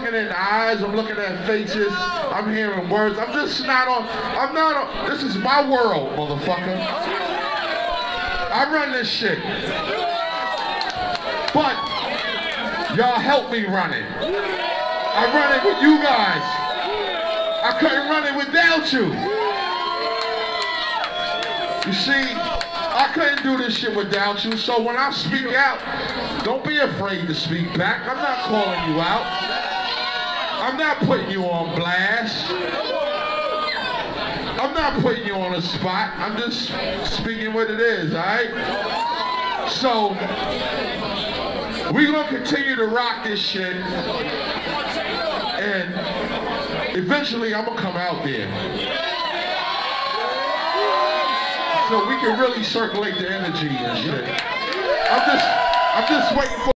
looking in the eyes, I'm looking at faces, I'm hearing words. I'm just not on, this is my world, motherfucker. I run this shit. But y'all help me run it. I run it with you guys. I couldn't run it without you. You see, I couldn't do this shit without you, so when I speak out, don't be afraid to speak back. I'm not calling you out. I'm not putting you on blast. I'm not putting you on a spot. I'm just speaking what it is, all right? So, we're going to continue to rock this shit, and eventually I'm going to come out there. So we can really circulate the energy and shit. I'm just waiting for